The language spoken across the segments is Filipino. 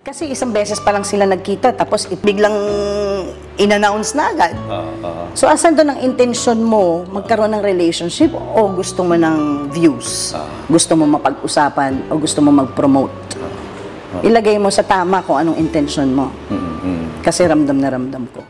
Kasi isang beses pa lang sila nagkita, tapos biglang in-announce na agad. So, asan doon ang intention mo magkaroon ng relationship o gusto mo ng views? Gusto mo mapag-usapan o gusto mo mag-promote? Ilagay mo sa tama kung anong intention mo. Kasi ramdam na ramdam ko.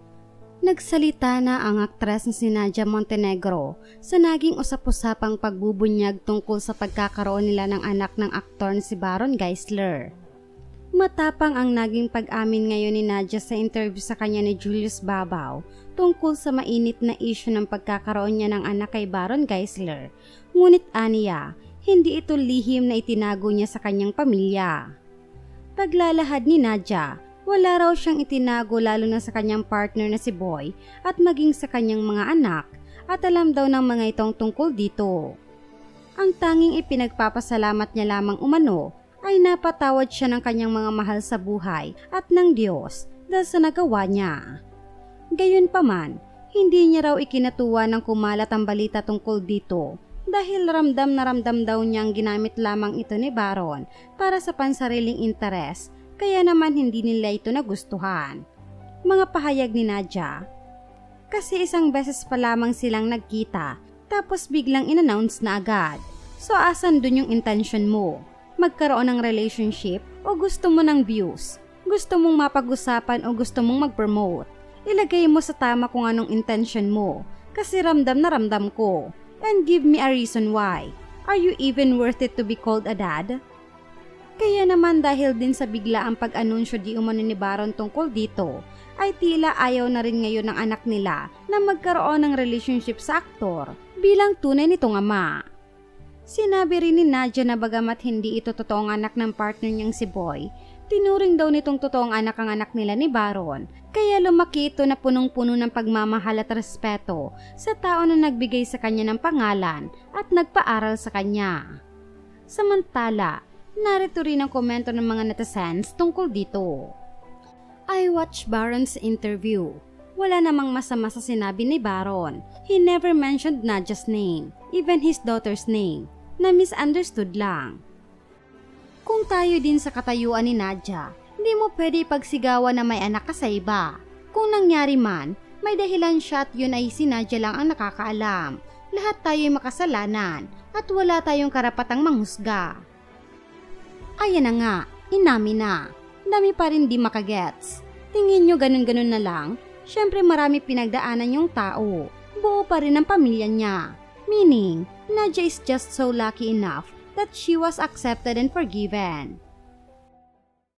Nagsalita na ang aktres na si Nadia Montenegro sa naging usap-usapang pagbubunyag tungkol sa pagkakaroon nila ng anak ng aktor na si Baron Geisler. Matapang ang naging pag-amin ngayon ni Nadia sa interview sa kanya ni Julius Babaw tungkol sa mainit na issue ng pagkakaroon niya ng anak kay Baron Geisler. Ngunit aniya, hindi ito lihim na itinago niya sa kanyang pamilya. Paglalahad ni Nadia, wala raw siyang itinago lalo na sa kanyang partner na si Boy at maging sa kanyang mga anak at alam daw ng mga itong tungkol dito. Ang tanging ipinagpapasalamat niya lamang umano ay napatawad siya ng kanyang mga mahal sa buhay at ng Diyos dahil sa nagawa niya. Gayunpaman, hindi niya raw ikinatuwa ng kumalat ang balita tungkol dito dahil ramdam na ramdam daw niyang ginamit lamang ito ni Baron para sa pansariling interes, kaya naman hindi nila ito nagustuhan. Mga pahayag ni Nadia, kasi isang beses pa lamang silang nagkita tapos biglang in-announce na agad. So asan dun yung intention mo? Magkaroon ng relationship o gusto mo ng views? Gusto mong mapag-usapan o gusto mong mag-promote? Ilagay mo sa tama kung anong intention mo kasi ramdam na ramdam ko. And give me a reason why. Are you even worth it to be called a dad? Kaya naman dahil din sa bigla ang pag-anunsyo di umano ni Baron tungkol dito, ay tila ayaw na rin ngayon ng anak nila na magkaroon ng relationship sa aktor bilang tunay nitong ama. Sinabi rin ni Nadia na bagamat hindi ito totoong anak ng partner niyang si Boy, tinuring daw nitong totoong anak ang anak nila ni Baron, kaya lumaki ito na punong-puno ng pagmamahal at respeto sa tao na nagbigay sa kanya ng pangalan at nagpaaral sa kanya. Samantala, narito rin ang komento ng mga netizens tungkol dito. I watched Baron's interview. Wala namang masama sa sinabi ni Baron. He never mentioned Nadia's name, even his daughter's name. Na misunderstood lang. Kung tayo din sa katayuan ni Nadia, hindi mo pwede ipagsigawan na may anak ka sa iba. Kung nangyari man, may dahilan siya at yun ay si Nadia lang ang nakakaalam. Lahat tayo'y makasalanan at wala tayong karapatang manghusga. Ayan na nga, inamin na. Dami pa rin di makagets. Tingin nyo ganun-ganun na lang? Syempre marami pinagdaanan yung tao. Buo pa rin ang pamilya niya. Meaning, Nadia is just so lucky enough that she was accepted and forgiven.